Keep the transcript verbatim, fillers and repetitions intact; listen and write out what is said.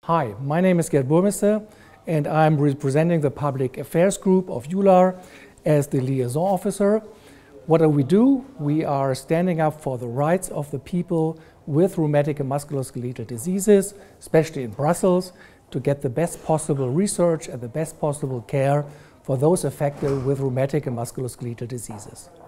Hi, my name is Gerd Burmester and I'm representing the Public Affairs Group of U L A R as the liaison officer. What do we do? We are standing up for the rights of the people with rheumatic and musculoskeletal diseases, especially in Brussels, to get the best possible research and the best possible care for those affected with rheumatic and musculoskeletal diseases.